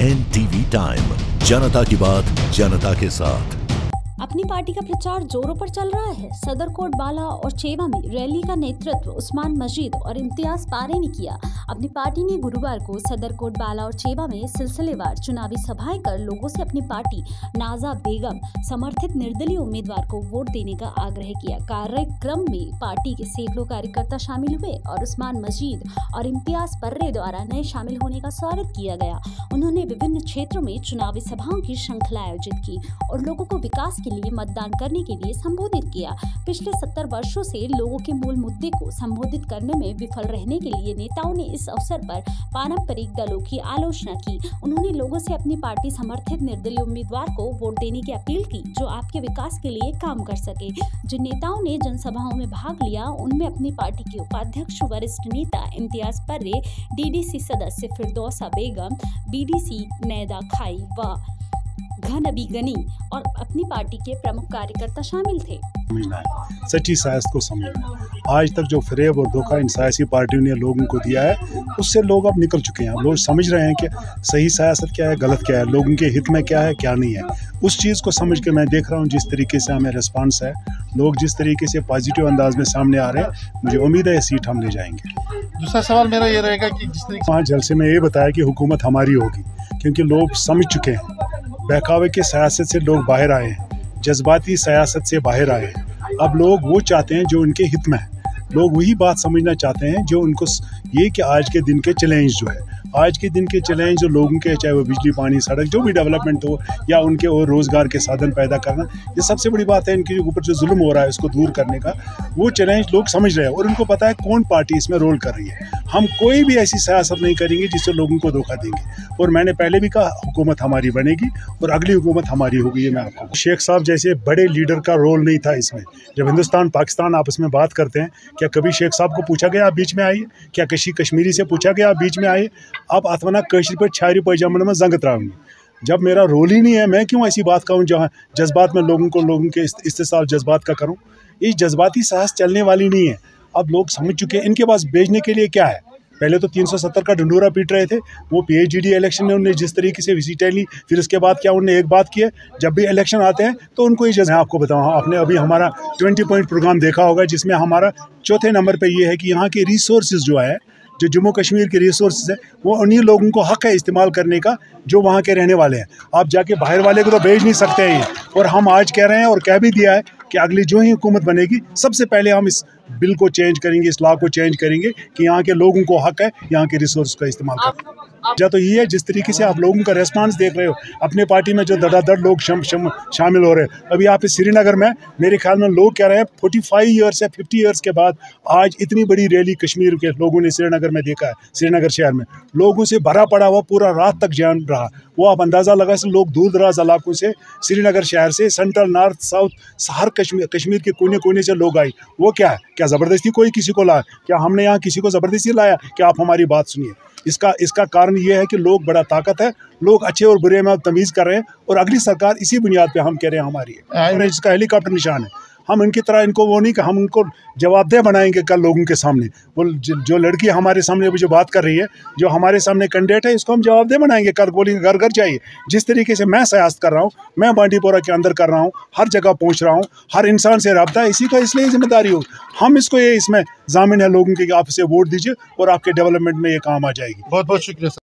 NTV time, जनता की बात जनता के साथ। अपनी पार्टी का प्रचार जोरों पर चल रहा है। सदर कोटबाला और चेवा में रैली का नेतृत्व उस्मान मजीद और इम्तियाज पारे ने किया। अपनी पार्टी ने गुरुवार को सदर कोटबाला और चेवा में सिलसिलेवार चुनावी सभाएं कर लोगों से अपनी पार्टी नाजा बेगम समर्थित निर्दलीय उम्मीदवार को वोट देने का आग्रह किया। कार्यक्रम में पार्टी के सैकड़ों कार्यकर्ता शामिल हुए और उस्मान मजीद और इम्तियाज पर्रे द्वारा नए शामिल होने का स्वागत किया गया। उन्होंने विभिन्न क्षेत्रों में चुनावी सभाओं की श्रृंखला आयोजित की और लोगों को विकास के लिए मतदान करने के लिए संबोधित किया। पिछले 70 वर्षों से लोगों के मूल मुद्दे को संबोधित करने में विफल रहने के लिए नेताओं ने इस अवसर पर पारंपरिक दलों की आलोचना की। उन्होंने लोगों से अपनी पार्टी समर्थित निर्दलीय उम्मीदवार को वोट देने की अपील की जो आपके विकास के लिए काम कर सके। जिन नेताओं ने जनसभाओं में भाग लिया उनमें अपनी पार्टी के उपाध्यक्ष वरिष्ठ नेता इम्तियाज पर्रे, DDC सदस्य फिरदौसा बेगम, BDC नैदा खाई व घनबी गनी और अपनी पार्टी के प्रमुख कार्यकर्ता शामिल थे। सच्ची सियासत को समझना। आज तक जो फरेब और धोखा इन सियासी पार्टियों ने लोगों को दिया है उससे लोग अब निकल चुके हैं। लोग समझ रहे हैं कि सही सियासत क्या है, गलत क्या है, लोगों के हित में क्या है, क्या नहीं है। उस चीज़ को समझ के मैं देख रहा हूँ जिस तरीके से हमें रिस्पांस है, लोग जिस तरीके से पॉजिटिव अंदाज में सामने आ रहे हैं, मुझे उम्मीद है ये सीट हम ले जाएंगे। दूसरा सवाल मेरा ये रहेगा कि जिस तरीके वहाँ जलसे में ये बताया कि हुकूमत हमारी होगी, क्योंकि लोग समझ चुके हैं। बहकावे के सियासत से लोग बाहर आए हैं, जज्बाती सियासत से बाहर आए हैं। अब लोग वो चाहते हैं जो उनके हित में है। लोग वही बात समझना चाहते हैं जो उनको ये कि आज के दिन के चैलेंज जो है, आज के दिन के चैलेंज जो लोगों के, चाहे वो बिजली, पानी, सड़क, जो भी डेवलपमेंट हो या उनके और रोज़गार के साधन पैदा करना, ये सबसे बड़ी बात है। इनके ऊपर जो जुल्म हो रहा है उसको दूर करने का वो चैलेंज लोग समझ रहे हैं और उनको पता है कौन पार्टी इसमें रोल कर रही है। हम कोई भी ऐसी सियासत नहीं करेंगे जिससे लोगों को धोखा देंगे। और मैंने पहले भी कहा हुकूमत हमारी बनेगी और अगली हुकूमत हमारी होगी। ये मैं आपको, शेख साहब जैसे बड़े लीडर का रोल नहीं था इसमें। जब हिंदुस्तान पाकिस्तान आपस में बात करते हैं, क्या कभी शेख साहब को पूछा गया आप बीच में आइए? क्या कश्मीरी से पूछा गया आप बीच में आइए? अब अथवना कश्मीर पर छारी पैजामन में जंग त्राऊंगी। जब मेरा रोल ही नहीं है, मैं क्यों ऐसी बात कहूँ जहाँ जज्बात में लोगों के इस्तेसाल जज्बात का करूँ? ये जज्बाती साहस चलने वाली नहीं है। अब लोग समझ चुके हैं इनके पास भेजने के लिए क्या है। पहले तो 370 का ढंडोरा पीट रहे थे। वो PhD इलेक्शन में उन्होंने जिस तरीके से विजिट ली, फिर उसके बाद क्या उन्होंने एक बात की है, जब भी इलेक्शन आते हैं तो उनको ये मैं आपको बताऊँ, आपने अभी हमारा 20 पॉइंट प्रोग्राम देखा होगा जिसमें हमारा चौथे नंबर पे ये है कि यहाँ के रिसोर्सेज जो है, जो जम्मू कश्मीर के रिसोर्सेज है, वो उन्हीं लोगों को हक है इस्तेमाल करने का जो वहाँ के रहने वाले हैं। आप जाके बाहर वाले को तो भेज नहीं सकते हैं। और हम आज कह रहे हैं और कह भी दिया है कि अगली जो ही हुकूमत बनेगी सबसे पहले हम इस बिल को चेंज करेंगे, इस लॉ को चेंज करेंगे कि यहाँ के लोगों को हक है यहाँ के रिसोर्स का इस्तेमाल करना। तो ये है जिस तरीके से आप लोगों का रेस्पॉन्स देख रहे हो, अपने पार्टी में जो धड़ाधड़ लोग शामिल हो रहे हैं। अभी आप इस श्रीनगर में मेरे ख्याल में लोग कह रहे हैं 45 ईयर्स या 50 ईयर्स के बाद आज इतनी बड़ी रैली कश्मीर के लोगों ने श्रीनगर में देखा है। श्रीनगर शहर में लोगों से भरा पड़ा हुआ पूरा रात तक जाम रहा। वो आप अंदाज़ा लगा सकते, लोग दूर दराज इलाकों से, श्रीनगर शहर से, सेंट्रल, नॉर्थ, साउथ, हर कश्मीर के कोने कोने से लोग आए। वो क्या है? क्या ज़बरदस्ती कोई किसी को लाया? क्या हमने यहाँ किसी को ज़बरदस्ती लाया कि आप हमारी बात सुनिए? इसका कारण ये है कि लोग बड़ा ताकत है, लोग अच्छे और बुरे में अब तमीज़ कर रहे हैं और अगली सरकार इसी बुनियाद पे हम कह रहे हैं हमारी है। इसका हेलीकॉप्टर निशान है। हम इनकी तरह इनको वो नहीं कि हम उनको जवाबदेह बनाएंगे कल लोगों के सामने। वो जो लड़की हमारे सामने अभी जो बात कर रही है, जो हमारे सामने कैंडिडेट है, इसको हम जवाबदेह बनाएंगे। कल बोलेंगे घर घर जाइए। जिस तरीके से मैं सियासत कर रहा हूँ, मैं बांडीपोरा के अंदर कर रहा हूँ, हर जगह पहुँच रहा हूँ, हर इंसान से रब्ता, इसी का इसलिए जिम्मेदारी हो। हम इसको इसमें जामिन है लोगों के, आप इसे वोट दीजिए और आपके डेवलपमेंट में ये काम आ जाएगी। बहुत बहुत शुक्रिया।